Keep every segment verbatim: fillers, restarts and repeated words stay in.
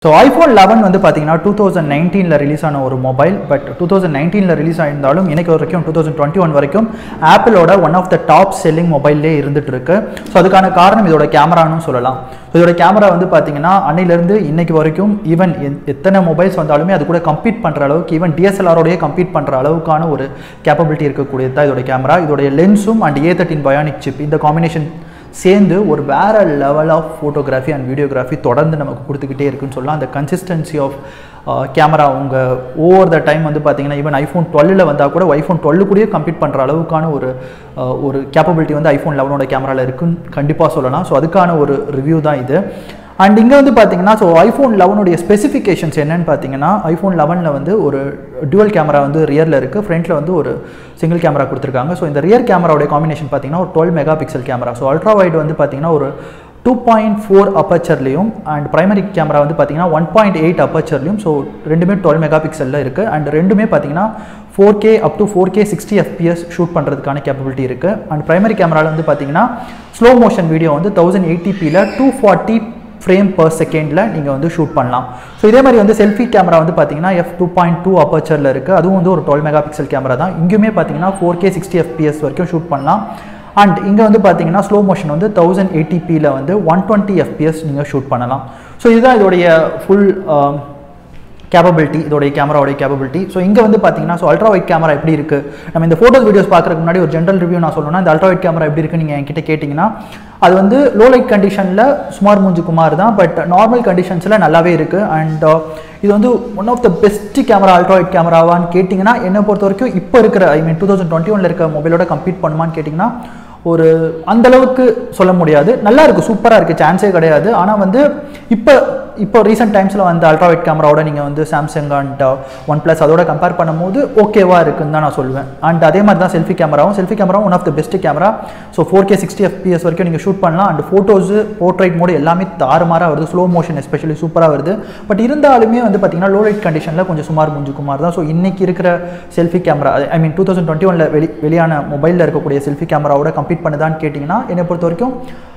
So iPhone eleven வந்து பார்த்தீங்கன்னா two thousand நைன்டீனில் ரிலீஸ் ஆன ஒரு மொபைல். பட் டூ தௌசண்ட் நைன்டீனில் ரிலீஸ் ஆயிருந்தாலும் இன்னைக்கு வரைக்கும் டூ தௌசண்ட் டுவெண்ட்டி ஒன் வரைக்கும் ஆப்பிளோட one of the top selling மொபைல்லே இருந்துட்டு இருக்கு. ஸோ அதுக்கான காரணம் இதோட கேமரான்னு சொல்லலாம். ஸோ இதோட கேமரா வந்து பார்த்தீங்கன்னா அன்னையிலேருந்து இன்னைக்கு வரைக்கும் ஈவன் எத்தனை மொபைல்ஸ் வந்தாலுமே அது கூட கம்பீட் பண்ணுற அளவுக்கு, ஈவன் டிஎஸ்எல்ஆரோடய கம்பீட் பண்ணுற அளவுக்கான ஒரு கேப்பபிலிட்டி இருக்கக்கூடியது தான் இதோட கேமரா. இதோடைய லென்ஸும் and A thirteen bionic chip இந்த காம்பினேஷன் சேர்ந்து ஒரு வேறு level of photography and videography தொடர்ந்து நமக்கு கொடுத்துக்கிட்டே இருக்குன்னு சொல்லலாம். அந்த கன்சிஸ்டன்சி ஆஃப் கேமரா உங்கள் ஓவர் த டைம் வந்து பார்த்தீங்கன்னா ஈவன் ஐஃபோன் டுவெல்லில் வந்தால் கூட ஐஃபோன் டுவெல் கூடயே கம்பீட் பண்ணுற அளவுக்கான ஒரு ஒரு கேப்பபிலிட்டி வந்து ஐஃபோன் லெவனோட கேமராவில் இருக்குன்னு கண்டிப்பாக சொல்லலாம். ஸோ அதுக்கான ஒரு ரிவ்யூ தான் இது. அண்ட் இங்கே வந்து பார்த்தீங்கன்னா ஸோ ஐஃபோன் லெவனுடைய ஸ்பெசிஃபிகேஷன்ஸ் என்னென்னு பார்த்தீங்கன்னா ஐஃபோன் லெவனில் வந்து ஒரு டுவல் கேமரா வந்து ரியரில் இருக்குது, ஃப்ரண்ட்டில் வந்து ஒரு சிங்கிள் கேமரா கொடுத்துருக்காங்க. ஸோ இந்த ரியர் கேமராவுடைய காம்பினேஷன் பார்த்தீங்கன்னா ஒரு twelve mega pixel camera. So ultra wide வந்து பார்த்தீங்கன்னா ஒரு டூ பாயிண்ட் ஃபோர் அப்பச்சர்லையும் அண்ட் பிரைமரி கேமரா வந்து பார்த்தீங்கன்னா ஒன் பாயிண்ட் எயிட் அப்பச்சர்லையும். ஸோ ரெண்டுமே டுவெல் மெகா பிக்சலில் இருக்குது. அண்ட் ரெண்டுமே பார்த்தீங்கன்னா four K up to four K sixty FPS shoot பண்ணுறதுக்கான கேப்பபிலிட்டி இருக்குது. அண்ட் பிரைமரி கேமராவில் வந்து பார்த்தீங்கன்னா ஸ்லோ மோஷன் வீடியோ வந்து தௌசண்ட் எயிட்டிபியில் டூ ஃபார்ட்டி ஃப்ரேம் பர் செகண்டில் நீங்கள் வந்து ஷூட் பண்ணலாம். ஸோ இதே மாதிரி வந்து செல்ஃபி கேமரா வந்து பார்த்தீங்கன்னா எஃப் டூ பாயிண்ட் டூ அப்பச்சரில் இருக்குது. அதுவும் வந்து ஒரு டுவெல் மெகா பிக்சல் கேமரா தான். இங்கேயுமே பார்த்தீங்கன்னா ஃபோர் கே சிக்ஸ்டி எஃப்பிஎஸ் வரைக்கும் ஷூட் பண்ணலாம். அண்ட் இங்கே வந்து பார்த்தீங்கன்னா ஸ்லோ மோஷன் வந்து தௌசண்ட் எயிட்டிபியில் வந்து ஒன் டுவெண்ட்டி எஃப்பிஎஸ் நீங்கள் ஷூட் பண்ணலாம். ஸோ இதுதான் இதோடைய ஃபுல் கேப்பபிலிட்டி, இதோடைய கேமராவுடைய கேப்பபிலிட்டி. ஸோ இங்கே வந்து பார்த்தீங்கன்னா ஸோ அல்ட்ரா வைட் கேமரா எப்படி இருக்குது, நம்ம இந்த ஃபோட்டோஸ் வீடியோஸ் பார்க்குறதுக்கு முன்னாடி ஒரு ஜென்ரல் ரிவ்யூ நான் சொல்லணும்னா இந்த அல்ட்ரா வைட் கேமரா எப்படி இருக்குன்னு நீங்கள் என்கிட்ட கேட்டிங்கன்னா அது வந்து லோ லைட் கண்டிஷனில் சுமார் மூஞ்சி குமார் தான், பட் நார்மல் கண்டிஷன்ஸில் நல்லாவே இருக்குது. அண்ட் இது வந்து one of the best camera ultra wide கேமராவான்னு கேட்டிங்கன்னா என்னை பொறுத்த வரைக்கும் இப்போ இருக்கிற I mean two thousand twenty ஒனில் இருக்க மொபைலோட கம்பீட் பண்ணுமான்னு கேட்டிங்கன்னா ஒரு அந்தளவுக்கு சொல்ல முடியாது. நல்லா இருக்குது, சூப்பராக இருக்குது, சான்ஸே கிடையாது. ஆனால் வந்து இப்போ இப்போ ரீசெண்ட் டைம்ஸில் வந்து அல்ட்ரா வைட் கேமராவோட நீங்கள் வந்து சாம்சங் அண்ட் ஒன் ப்ளஸ் அதோட கம்பேர் பண்ணும்போது ஓகேவா இருக்குன்னு தான் நான் சொல்லுவேன். அண்ட் அதே மாதிரி தான் செல்ஃபி கேமராவும் செல்ஃபி கேமராவும் one of the best camera. So four K sixty FPS வரைக்கும் நீங்கள் ஷூட் பண்ணலாம். அண்ட் ஃபோட்டோஸு போர்ட்ரைட் மோடு எல்லாமே தாறுமாறாக வருது, ஸ்லோ மோஷன் எஸ்பெஷலி சூப்பராக வருது. பட் இருந்தாலுமே வந்து பார்த்தீங்கன்னா லோ லைட் கண்டிஷனில் கொஞ்சம் சுமார் மூஞ்சி குமார் தான். ஸோ இன்றைக்கி இருக்கிற selfie camera I mean two thousand twenty ஒனில் வெளி வெளியான மொபைலில் இருக்கக்கூடிய செல்ஃபி கேமராவோட கம்பீட் பண்ணுதான்னு கேட்டிங்கன்னா என்னை பொறுத்த வரைக்கும்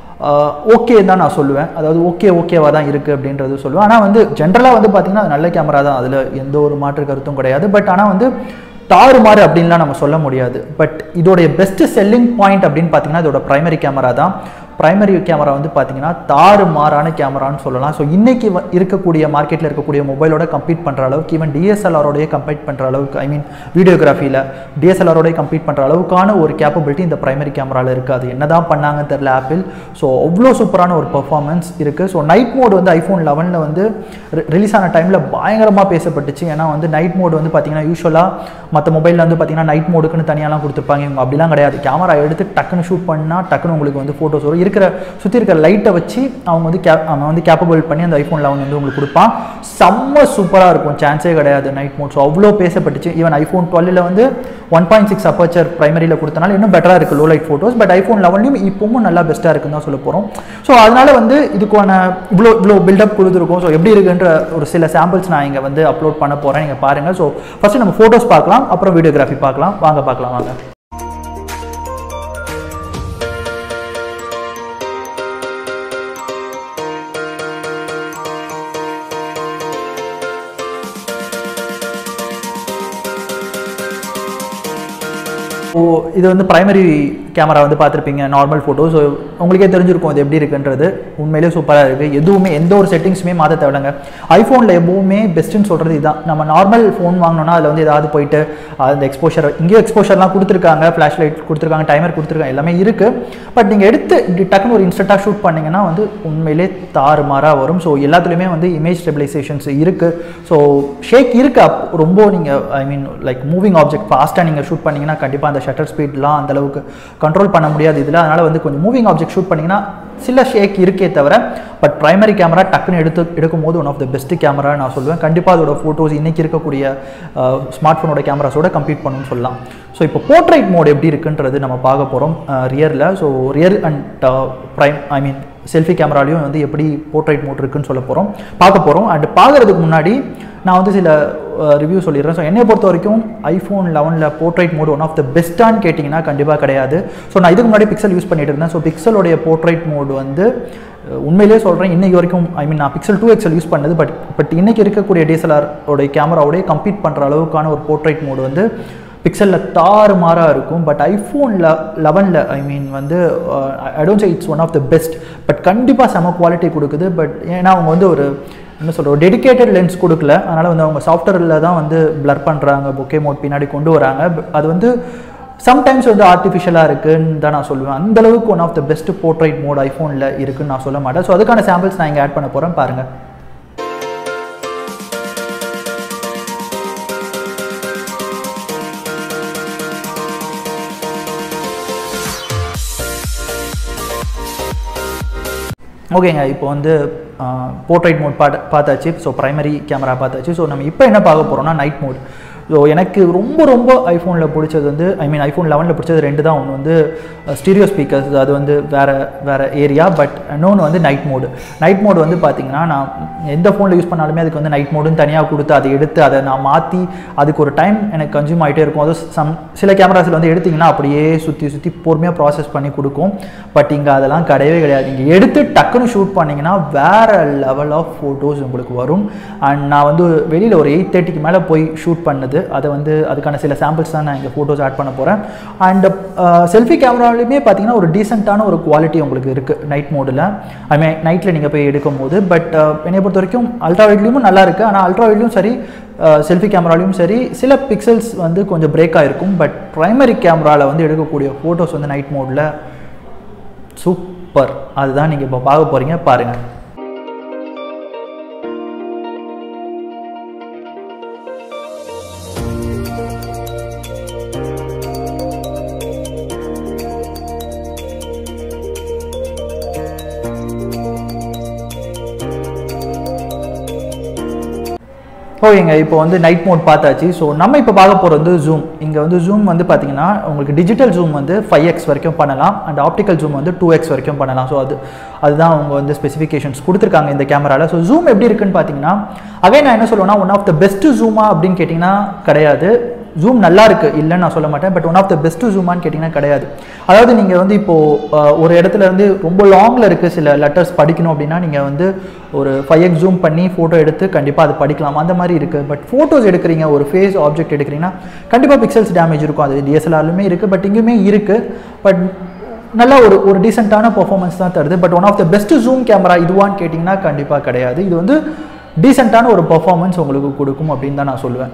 ஓகே தான் நான் சொல்லுவேன். அதாவது ஓகே ஓகேவாக தான் இருக்குது அப்படின்றது சொல்லுவேன். ஆனால் வந்து ஜென்ரலாக வந்து பார்த்திங்கன்னா அது நல்ல கேமரா தான், அதில் எந்த ஒரு மாற்று கருத்தும் கிடையாது. பட் ஆனால் வந்து தாறுமாறு அப்படின்லாம் நம்ம சொல்ல முடியாது. பட் இதோடைய பெஸ்ட் செல்லிங் பாயிண்ட் அப்படின்னு பார்த்தீங்கன்னா இதோட பிரைமரி கேமரா தான். பிரைமரி கேமரா வந்து பார்த்தீங்கன்னா தாறு மாறான கேமரான்னு சொல்லலாம். ஸோ இன்றைக்கி இருக்கக்கூடிய மார்க்கெட்டில் இருக்கக்கூடிய மொபைலோட கம்பீட் பண்ணுற அளவுக்கு, ஈவன் டிஎஸ்எல்ஆரோடைய கம்பீட் பண்ணுற அளவுக்கு, ஐ மீன் வீடியோகிராஃபியில் டிஎஸ்எல்ஆரோடைய கம்பீட் பண்ணுற அளவுக்கான ஒரு கேப்பபிலிட்டி இந்த பிரைமரி கேமராவில் இருக்குது. அது என்ன தான் பண்ணாங்கன்னு தெரில ஆப்பிள். ஸோ அவ்வளோ சூப்பரான ஒரு பர்ஃபார்மன்ஸ் இருக்குது. ஸோ நைட் மோட் வந்து ஐஃபோன் லெவனில் வந்து ரிலீஸ் ஆன டைமில் பயங்கரமாக பேசப்பட்டுச்சு. ஏன்னா வந்து நைட் மோட் வந்து பார்த்தீங்கன்னா யூஸ்வலாக மற்ற மொபைலில் வந்து பார்த்தீங்கன்னா நைட் மோடுக்குன்னு தனியாலாம் கொடுத்துருப்பாங்க. இவங்க அப்படிலாம் கிடையாது. கேமரா எடுத்து டக்குன்னு ஷூட் பண்ணால் டக்குன்னு உங்களுக்கு வந்து ஃபோட்டோஸ் வரும். இருக்கிற சுற்றி இருக்கிற லைட்டை வச்சு அவங்க வந்து கே அவன் வந்து கேப்பபிள் பண்ணி அந்த ஐஃபோன் லெவன் வந்து உங்களுக்கு கொடுப்பான். செம்ம சூப்பராக இருக்கும், சான்ஸே கிடையாது நைட் மோட். ஸோ அவ்வளோ பேசப்பட்டுச்சு. ஈவன் ஐஃபோன் டுவெல்லில் வந்து ஒன் பாயிண்ட் சிக்ஸ் அப்பச்சர் பிரைமரியில் கொடுத்தனால இன்னும் பெட்டராக இருக்குது low light photos. But iPhone லெவன்லையும் இப்போவும் நல்லா பெஸ்ட்டாக இருக்குன்னு தான் சொல்ல போகிறோம். ஸோ அதனால் வந்து இதுக்கான இவ்வளோ இவ்வளோ பில்டப் கொடுத்துருக்கோம். ஸோ எப்படி இருக்குன்ற ஒரு சில சாம்பிள்ஸ் நான் இங்கே வந்து அப்லோட் பண்ண போகிறேன், நீங்கள் பாருங்கள். ஸோ ஃபஸ்ட்டு நம்ம ஃபோட்டோஸ் பார்க்கலாம், அப்புறம் வீடியோகிராஃபி பார்க்கலாம். வாங்க பார்க்கலாம் வாங்க. ஸோ இது வந்து பிரைமரி கேமரா வந்து பார்த்துருப்பீங்க, நார்மல் ஃபோட்டோ. ஸோ உங்களுக்கே தெரிஞ்சிருக்கும் அது எப்படி இருக்குன்றது. உண்மையிலே சூப்பராக இருக்குது. எதுவுமே எந்த ஒரு செட்டிங்ஸுமே மாற்ற தேவையில்லைங்க. ஐஃபோனில் எப்பவுமே பெஸ்ட்டுன்னு சொல்கிறது இதுதான். நம்ம நார்மல் ஃபோன் வாங்கினோன்னா அதில் வந்து ஏதாவது போயிட்டு அந்த எக்ஸ்போஷர் இங்கேயும் எக்ஸ்போஷர்லாம் கொடுத்துருக்காங்க, ஃப்ளாஷ் லைட் கொடுத்துருக்காங்க, டைமர் கொடுத்துருக்காங்க, எல்லாமே இருக்குது. பட் நீங்கள் எடுத்து இப்படி டக்குன்னு ஒரு இன்ஸ்டண்ட்டாக ஷூட் பண்ணிங்கன்னா வந்து உண்மையிலே தாறுமாறாக வரும். ஸோ எல்லாத்துலேயுமே வந்து இமேஜ் ஸ்டெபிலைசேஷன்ஸ் இருக்குது. ஸோ ஷேக் இருக்குது. அப் ரொம்ப நீங்கள் I mean like moving object ஃபாஸ்ட்டாக நீங்கள் ஷூட் பண்ணிங்கன்னா கண்டிப்பாக அந்த ஷட்டர் ஸ்பீட்லாம் அந்தளவுக்கு கண்ட்ரோல் பண்ண முடியாது இதில். அதனால் வந்து கொஞ்சம் மூவிங் ஆப்ஜெக்ட் ஷூட் பண்ணிங்கன்னா சில ஷேக் இருக்கே தவிர, பட் பிரைமரி கேமரா டக்குன்னு எடுத்து எடுக்கும் போது one of the best camera நான் சொல்லுவேன். கண்டிப்பாக அதோட ஃபோட்டோஸ் இன்றைக்கி இருக்கக்கூடிய ஸ்மார்ட் ஃபோனோட கேமராஸோட கம்பீட் பண்ணணும்னு சொல்லலாம். ஸோ இப்போ போர்ட்ரைட் மோட் எப்படி இருக்குன்றது நம்ம பார்க்க போகிறோம் ரியரில். So rear and prime I mean selfie கேமராலையும் வந்து எப்படி போர்ட்ரைட் மோட் இருக்குன்னு சொல்ல போகிறோம் பார்க்க போகிறோம். அண்ட் பார்க்குறதுக்கு முன்னாடி நான் வந்து சில ரிவ்யூ சொல்லிடுறேன். ஸோ என்னை பொறுத்த வரைக்கும் ஐஃபோன் லெவனில் portrait mode one of the பெஸ்ட்டான்னு கேட்டிங்கன்னா கண்டிப்பாக கிடையாது. ஸோ நான் இதுக்கு முன்னாடி பிக்சல் யூஸ் பண்ணிட்டு இருந்தேன். ஸோ பிக்சலோடைய போர்ட்ரைட் மோடு வந்து உண்மையிலே சொல்கிறேன், இன்றைக்கி வரைக்கும் ஐ மீன் நான் பிக்சல் டூ எக்ஸல் யூஸ் பண்ணது, பட் பட் இன்றைக்கி இருக்கக்கூடிய டிஎஸ்எல்ஆரோடைய கேமராவோடய கம்பீட் பண்ணுற அளவுக்கான ஒரு போர்ட்ரைட் மோடு வந்து பிக்சலில் தாறுமாறாக இருக்கும். பட் ஐஃபோனில் லெவனில் ஐ மீன் வந்து I don't say it's one of the best, but கண்டிப்பாக செம குவாலிட்டி கொடுக்குது. பட் ஏன்னா அவங்க வந்து ஒரு என்ன சொல்கிற ஒரு டெடிக்கேட்டட் லென்ஸ் கொடுக்கல, அதனால் வந்து அவங்க சாஃப்ட்வேரில் தான் வந்து பிளர் பண்ணுறாங்க, பொக்கே மோட் பின்னாடி கொண்டு வராங்க. அது வந்து சம்டைம்ஸ் வந்து ஆர்டிஃபிஷியலாக இருக்குன்னு தான் நான் சொல்லுவேன். அந்தளவுக்கு one of the best portrait mode ஐஃபோனில் இருக்குன்னு நான் சொல்ல மாட்டேன். ஸோ அதுக்கான சாம்பிள்ஸ் நான் இங்கே ஆட் பண்ண போகிறேன், பாருங்கள். ஓகேங்க, இப்போ வந்து போர்ட்ரைட் மோட் பார்த்து பார்த்தாச்சு. ஸோ ப்ரைமரி கேமரா பார்த்தாச்சு. ஸோ நம்ம இப்போ என்ன பார்க்க போகிறோம்னா நைட் மோட். ஸோ எனக்கு ரொம்ப ரொம்ப ஐஃபோனில் பிடிச்சது வந்து ஐ மீன் ஐஃபோன் லெவனில் பிடிச்சது ரெண்டு தான். ஒன்று வந்து ஸ்டீரியோ ஸ்பீக்கர்ஸ், அது வந்து வேறு வேறு ஏரியா. பட் இன்னொன்று வந்து நைட் மோடு. நைட் மோடு வந்து பார்த்திங்கன்னா நான் எந்த ஃபோனில் யூஸ் பண்ணாலுமே அதுக்கு வந்து நைட் மோடுன்னு தனியாக கொடுத்து அதை எடுத்து அதை நான் மாற்றி அதுக்கு ஒரு டைம் எனக்கு கன்சியூம் ஆகிட்டே இருக்கும். அது சம் சில கேமராஸில் வந்து எடுத்திங்கன்னா அப்படியே சுற்றி சுற்றி பொறுமையாக ப்ராசஸ் பண்ணி கொடுக்கும். பட் இங்கே அதெல்லாம் கிடையவே கிடையாது. இங்கே எடுத்து டக்குன்னு ஷூட் பண்ணிங்கன்னா வேறு லெவல் ஆஃப் ஃபோட்டோஸ் உங்களுக்கு வரும். அண்ட் நான் வந்து வெளியில் ஒரு எயிட் தேர்ட்டிக்கு மேலே போய் ஷூட் பண்ணது, அதை வந்து அதுக்கான சில சாம்பிள்ஸ் தான் நான் இங்கே ஃபோட்டோஸ் ஆட் பண்ண போகிறேன். அண்ட் செல்ஃபி கேமராலையுமே பார்த்தீங்கன்னா ஒரு டீசெண்டான ஒரு குவாலிட்டி உங்களுக்கு இருக்குது நைட் மோடில். ஐ மீன் நைட்டில் நீங்கள் போய் எடுக்கும் போது. பட் என்னை பொறுத்த வரைக்கும் அல்ட்ரா வைட்லேயும் நல்லா இருக்குது. ஆனால் அல்ட்ரா வைட்லேயும் சரி செல்ஃபி கேமராலையும் சரி சில பிக்சல்ஸ் வந்து கொஞ்சம் பிரேக் ஆகிருக்கும். பட் ப்ரைமரி கேமராவில் வந்து எடுக்கக்கூடிய ஃபோட்டோஸ் வந்து நைட் மோடில் சூப்பர். அதுதான் நீங்கள் இப்போ பார்க்க போகிறீங்க, பாருங்கள். ஓகேங்க, இப்போ வந்து நைட் மோட் பார்த்தாச்சு. ஸோ நம்ம இப்போ பார்க்க போகிறது வந்து ஜூம். இங்கே வந்து ஜூம் வந்து பார்த்தீங்கன்னா உங்களுக்கு டிஜிட்டல் ஜூம் வந்து ஃபைவ் எக்ஸ் வரைக்கும் பண்ணலாம், அண்ட் ஆப்டிக்கல் ஜூம் வந்து டூ எக்ஸ் வரைக்கும் பண்ணலாம். ஸோ அது அதுதான் அவங்க வந்து ஸ்பெசிஃபிகேஷன்ஸ் கொடுத்துருக்காங்க இந்த கேமராவில். ஸோ ஜூம் எப்படி இருக்குன்னு பார்த்தீங்கன்னா அகைன் நான் என்ன சொல்லுவேன்னா ஒன் ஆஃப் த பெஸ்ட்டு ஜூமா அப்படின்னு கேட்டிங்கன்னா கிடையாது. ஜூம் நல்லா இருக்குது இல்லைன்னு நான் சொல்ல மாட்டேன். But one of the best ஜூமான்னு கேட்டிங்கன்னா கிடையாது. அதாவது நீங்கள் வந்து இப்போது ஒரு இடத்துல வந்து ரொம்ப லாங்கில் இருக்குது சில லெட்டர்ஸ் படிக்கணும் அப்படின்னா நீங்கள் வந்து ஒரு ஃபைவ் எக்ஸ் ஜூம் பண்ணி ஃபோட்டோ எடுத்து கண்டிப்பாக அது படிக்கலாம், அந்த மாதிரி இருக்குது. பட் ஃபோட்டோஸ் எடுக்கிறீங்க, ஒரு ஃபேஸ் ஆப்ஜெக்ட் எடுக்கிறீங்கன்னா கண்டிப்பாக பிக்சல்ஸ் டேமேஜ் இருக்கும். அது டிஎஸ்எல்ஆர்லுமே இருக்குது, பட் இங்கேயுமே இருக்குது. பட் நல்லா ஒரு ஒரு டீசெண்டான பர்ஃபார்மன்ஸ் தான் தருது. But one of the best zoom camera இதுவான்னு கேட்டிங்கன்னா கண்டிப்பாக கிடையாது. இது வந்து டீசெண்டான ஒரு பர்ஃபார்மன்ஸ் உங்களுக்கு கொடுக்கும் அப்படின்னு தான் நான் சொல்லுவேன்.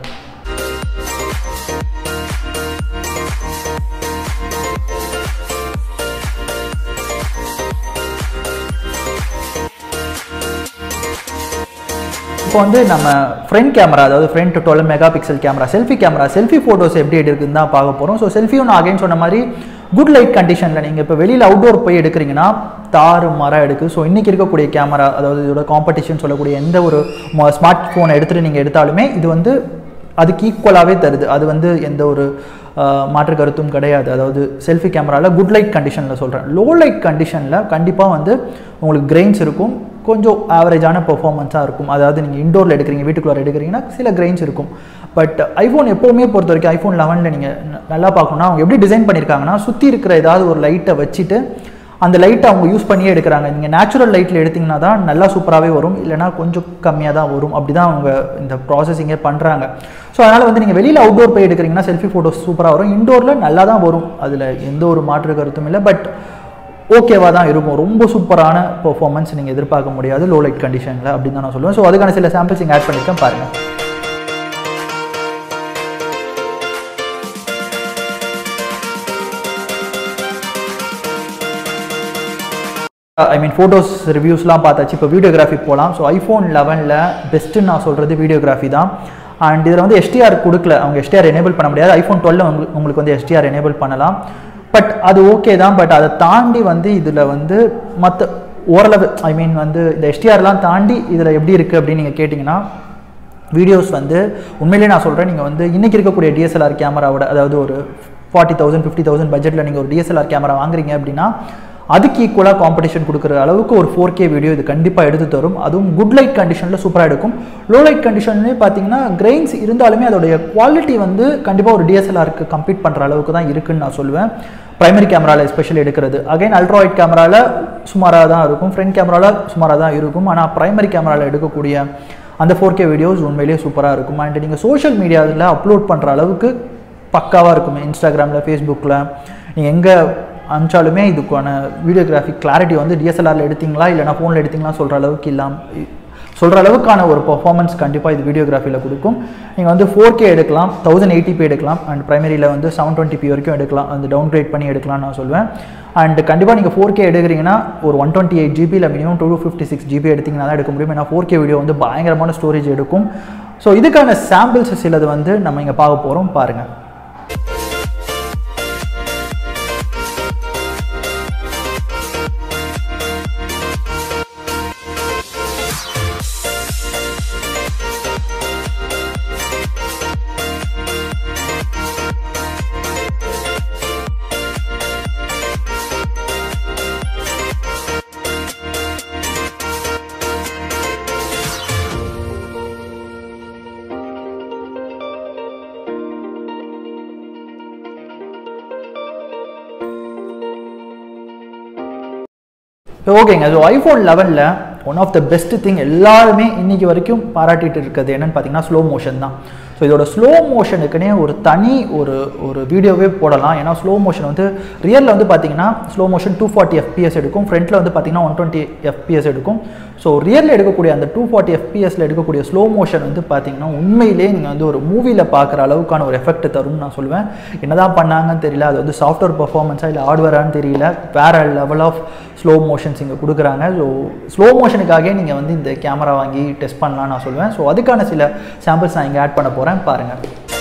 இப்போ வந்து நம்ம ஃப்ரண்ட் கேமரா, அதாவது front twelve mega pixel camera, selfie camera, selfie photos எப்படி எடுக்குதுன்னு தான் பார்க்க போகிறோம். ஸோ செல்ஃபியும் நான் அகைன் சொன்ன மாதிரி குட் லைட் கண்டிஷனில் நீங்கள் இப்போ வெளியில் அவுட்டோர் போய் எடுக்கிறீங்கன்னா தாறு மரம் எடுக்குது. ஸோ இன்றைக்கி இருக்கக்கூடிய கேமரா, அதாவது இதோட காம்படிஷன் சொல்லக்கூடிய எந்த ஒரு ஸ்மார்ட் ஃபோனை எடுத்துகிட்டு நீங்கள் எடுத்தாலுமே இது வந்து அதுக்கு ஈக்குவலாகவே தருது. அது வந்து எந்த ஒரு மாற்று கருத்தும் கிடையாது. அதாவது செல்ஃபி கேமராவில் குட் லைட் கண்டிஷனில் சொல்கிறேன். லோ லைட் கண்டிஷனில் கண்டிப்பாக வந்து உங்களுக்கு கிரெயின்ஸ் இருக்கும், கொஞ்சம் ஆவரேஜான பெர்ஃபார்மன்ஸாக இருக்கும். அதாவது நீங்கள் இண்டோரில் எடுக்கிறீங்க, வீட்டுக்குள்ளே எடுக்கிறீங்கன்னா சில கிரெயின்ஸ் இருக்கும். பட் ஐஃபோன் எப்போவுமே பொறுத்த வரைக்கும் ஐஃபோன் லெவனில் நீங்கள் நல்லா பார்க்கணும்னா அவங்க எப்படி டிசைன் பண்ணியிருக்காங்கன்னா சுற்றி இருக்கிற ஏதாவது ஒரு லைட்டை வச்சுட்டு அந்த லைட்டை அவங்க யூஸ் பண்ணியே எடுக்கிறாங்க. நீங்கள் நேச்சுரல் லைட்டில் எடுத்திங்கன்னா தான் நல்லா சூப்பராகவே வரும், இல்லைனா கொஞ்சம் கம்மியாக தான் வரும். அப்படி தான் அவங்க இந்த ப்ராசஸிங்கே பண்ணுறாங்க. ஸோ அதனால் வந்து நீங்கள் வெளியில் அவுட்டோர் போய் எடுக்கிறீங்கன்னா செல்ஃபி ஃபோட்டோஸ் சூப்பராக வரும், இண்டோரில் நல்லா தான் வரும், அதில் எந்த ஒரு மாற்று கருத்தும் இல்லை. பட் ஓகேவாக தான் இருக்கும். ரொம்ப சூப்பரான பெர்ஃபார்மன்ஸ் நீங்கள் எதிர்பார்க்க முடியாது லோ லைட் கண்டிஷனில் அப்படின்னு தான் நான் சொல்லுவேன். ஸோ அதுக்கான சில சாம்பிள்ஸ் இங்கே ஆட் பண்ணியிருக்கேன், பாருங்கள். ஐ மீன் ஃபோட்டோஸ் ரிவ்யூஸ்லாம் பார்த்தாச்சு. இப்போ வீடியோகிராஃபி போகலாம். ஸோ ஐஃபோன் லெவனில் பெஸ்ட்டுன்னு நான் சொல்கிறது வீடியோகிராஃபி தான். அண்ட் இதில் வந்து எஸ்டிஆர் கொடுக்கல, அவங்க எஸ்டிஆர் எனேபிள் பண்ண முடியாது. ஐஃபோன் டுவெல் உங்களுக்கு உங்களுக்கு வந்து எஸ்டிஆர் எனேபிள் பண்ணலாம், பட் அது ஓகே தான். பட் அதை தாண்டி வந்து இதில் வந்து மற்ற ஓரளவு ஐ மீன் வந்து இந்த எஸ்டிஆர்லாம் தாண்டி இதில் எப்படி இருக்குது அப்படின்னு நீங்கள் கேட்டிங்கன்னா வீடியோஸ் வந்து உண்மையிலே நான் சொல்கிறேன், நீங்கள் வந்து இன்றைக்கி இருக்கக்கூடிய டிஎஸ்எல்ஆர் கேமராவோட, அதாவது ஒரு ஃபார்ட்டி தௌசண்ட் ஃபிஃப்டி தௌசண்ட் பட்ஜெட்டில் நீங்கள் ஒரு டிஎஸ்எல்ஆர் கேமரா வாங்குறீங்க அப்படின்னா அதுக்கு ஈக்குவலாக காம்படிஷன் கொடுக்குற அளவுக்கு ஒரு ஃபோர் கே வீடியோ இது கண்டிப்பாக எடுத்து தரும். அதுவும் குட் லைட் கண்டிஷனில் சூப்பராக எடுக்கும். லோ லைட் கண்டிஷன்லேயே பார்த்தீங்கன்னா கிரெயின்ஸ் இருந்தாலுமே அதோடைய குவாலிட்டி வந்து கண்டிப்பாக ஒரு டிஎஸ்எல்ஆருக்கு கம்பீட் பண்ணுற அளவுக்கு தான் இருக்குன்னு நான் சொல்லுவேன். பிரைமரி கேமராவில் எஸ்பெஷலி எடுக்கிறது அகைன் அல்ட்ரா வைட் கேமராவில் சுமாராக தான் இருக்கும், ஃப்ரண்ட் கேமராவில் சுமாராக தான் இருக்கும். ஆனால் பிரைமரி கேமராவில் எடுக்கக்கூடிய அந்த ஃபோர் கே வீடியோஸ் உண்மையிலேயே சூப்பராக இருக்கும். அண்ட் நீங்கள் சோஷியல் மீடியாவில் அப்லோட் பண்ணுற அளவுக்கு பக்காவாக இருக்கும். இன்ஸ்டாகிராமில், ஃபேஸ்புக்கில் நீங்கள் எங்கே அனுப்பிச்சாலுமே இதுக்கான வீடியோகிராஃபி கிளாரிட்டி வந்து டிஎஸ்எல்ஆரில் எடுத்தீங்களா இல்லைனா ஃபோனில் எடுத்தீங்களா சொல்கிற அளவுக்கு இல்லாமல் சொல்கிற அளவுக்கான ஒரு பர்ஃபார்மன்ஸ் கண்டிப்பாக இது வீடியோகிராஃபியில் கொடுக்கும். நீங்கள் வந்து ஃபோர் கே எடுக்கலாம், தௌசண்ட் எயிட்டி பி எடுக்கலாம், அண்ட் ப்ரைமரியில் வந்து செவன் டுவெண்ட்டி பி வரைக்கும் எடுக்கலாம், அந்த டவுன் கிரேட் பண்ணி எடுக்கலாம்னு நான் சொல்லுவேன். அண்ட் கண்டிப்பாக நீங்கள் ஃபோர் கே எடுக்கிறீங்கன்னா ஒரு ஒன் டுவெண்ட்டி எயிட் ஜிபி இல்லை minimum two fifty six GB எடுத்திங்கன்னா தான் எடுக்க முடியும். ஏன்னா ஃபோர் கே வீடியோ வந்து பயங்கரமான ஸ்டோரேஜ் எடுக்கும். ஸோ இதுக்கான சாம்பிள்ஸ் சிலது வந்து நம்ம இங்கே பார்க்க போகிறோம், பாருங்கள். ஓகேங்க, ஸோ ஐஃபோன் லெவனில் one of the best thing எல்லாருமே இன்றைக்கி வரைக்கும் பாராட்டிட்டு இருக்கிறது என்னென்னு பார்த்தீங்கன்னா ஸ்லோ மோஷன் தான். ஸோ இதோட ஸ்லோ மோஷனுக்குன்னே ஒரு தனி ஒரு ஒரு வீடியோவே போடலாம். ஏன்னா ஸ்லோ மோஷன் வந்து ரியலில் வந்து பார்த்தீங்கன்னா slow motion two forty FPS எடுக்கும், ஃப்ரண்ட்டில் வந்து பார்த்தீங்கன்னா ஒன் டுவெண்ட்டி எஃப்பிஎஸ் எடுக்கும். ஸோ ரியலில் எடுக்கக்கூடிய அந்த டூ ஃபார்ட்டி எஃப்பிஎஸில் எடுக்கக்கூடிய ஸ்லோ மோஷன் வந்து பார்த்தீங்கன்னா உண்மையிலே நீங்கள் வந்து ஒரு மூவியில் பார்க்குற அளவுக்கான ஒரு எஃபெக்ட் தரும்னு நான் சொல்லுவேன். என்ன தான் பண்ணாங்கன்னு தெரியல, அது வந்து சாஃப்ட்வேர் பர்ஃபார்மன்ஸாக இல்லை ஹார்ட்வேரான்னு தெரியல, வேறு லெவல் ஆஃப் ஸ்லோ மோஷன்ஸ் இங்கே கொடுக்குறாங்க. ஸோ ஸ்லோ மோஷனுக்காகவே நீங்கள் வந்து இந்த கேமரா வாங்கி டெஸ்ட் பண்ணலான்னு நான் சொல்லுவேன். ஸோ அதுக்கான சில சாம்பிள்ஸ் நான் இங்கே ஆட் பண்ண போகிறேன், பாருங்கள்.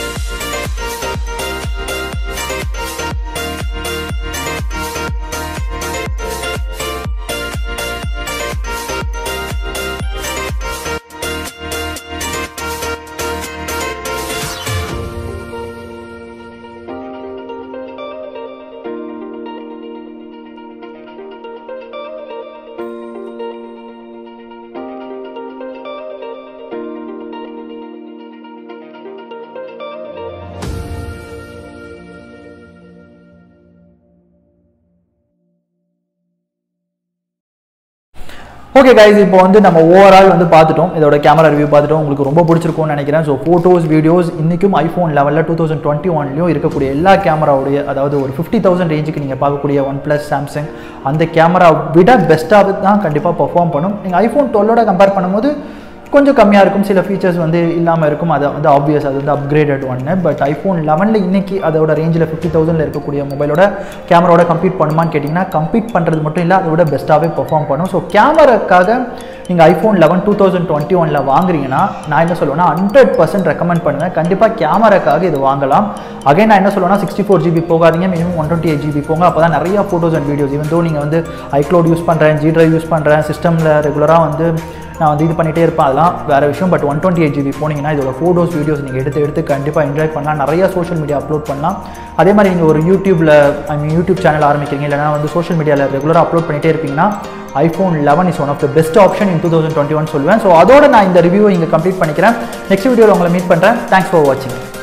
ஓகே கைஸ், இப்போ வந்து நம்ம ஓவரால் வந்து பார்த்துட்டோம், இதோட கேமரா ரிவ்யூ பார்த்துட்டோம். உங்களுக்கு ரொம்ப பிடிச்சிருக்கும்னு நினைக்கிறேன். ஸோ ஃபோட்டோஸ், வீடியோஸ் இன்றைக்கும் ஐஃபோன் லெவலில் டூ தௌசண்ட் டுவெண்ட்டி ஒன்லையும் இருக்கக்கூடிய எல்லா கேமராவுடைய, அதாவது ஒரு ஃபிஃப்டி தௌசண்ட் ரேஞ்சுக்கு நீங்கள் பார்க்கக்கூடிய ஒன் ப்ளஸ், சாம்சங் அந்த கேமரா விட பெஸ்ட்டாக தான் கண்டிப்பாக பர்ஃபார்ம் பண்ணும். நீங்கள் ஐஃபோன் டுவெல்லோட கம்பேர் பண்ணும்போது கொஞ்சம் கம்மியாக இருக்கும், சில ஃபீச்சர்ஸ் வந்து இல்லாமல் இருக்கும், அது வந்து ஆப்வியஸ், அது வந்து அப்கிரேடட் ஒன்று. பட் ஐஃபோன் லெவனில் இன்றைக்கி அதோட ரேஞ்சில் ஃபிஃப்டி தௌசண்டில் இருக்கக்கூடிய மொபைலோட கேமராவோட கம்பீட் பண்ணுமான்னு கேட்டிங்கன்னா கம்பீட் பண்ணுறது மட்டும் இல்லை, அதோட பெஸ்ட்டாகவே பெர்ஃபார்ம் பண்ணும். ஸோ கேமராக்காக நீங்கள் iPhone eleven two thousand twenty ஒனில் வாங்குறீங்கன்னா நான் என்ன சொல்லுவேன்னா ஹண்ட்ரட் பர்சன்ட் ரெக்கமெண்ட் பண்ணுவேன். கண்டிப்பாக கேமராக்காக இது வாங்கலாம். அகைன் நான் என்ன சொல்லுவேன்னா சிக்ஸ்டி ஃபோர் ஜிபி போகாதீங்க, minimum one twenty eight GB போங்க. அப்போ தான் நிறையா photos and videos, even though நீங்கள் வந்து ஐக்ளவுட் யூஸ் பண்ணுறேன், ஜி ட்ரைவ் யூஸ் பண்ணுறேன், சிஸ்டமில் ரெகுலராக வந்து நான் வந்து இது பண்ணிகிட்டே இருப்பேன், அதெல்லாம் வேறு விஷயம். But one twenty eight GB போனீங்கன்னா இதோட ஃபோட்டோஸ், வீடியோஸ் நீங்கள் எடுத்து எடுத்து கண்டிப்பாக என்ஜாய் பண்ணலாம், நிறையா சோஷியல் மீடியா அப்லோட் பண்ணலாம். அதே மாதிரி நீங்கள் ஒரு யூடியூப்பில் ஐ மீன் யூடியூப் சேனல் ஆரம்பிக்கிறீங்க, இல்லைனா வந்து சோஷியல் மீடியாவில் ரெகுலராக அப்லோட் பண்ணிகிட்டே இருப்பீங்கன்னா iPhone eleven is one of the best option in two thousand twenty one சொல்லுவேன். ஸோ அதோட நான் இந்த ரிவ்யூவை இங்கே கம்ப்ளீட் பண்ணிக்கிறேன். நெக்ஸ்ட் வீடியோவில் உங்களை மீட் பண்ணுறேன். தேங்க்ஸ் ஃபார் வாட்சிங்.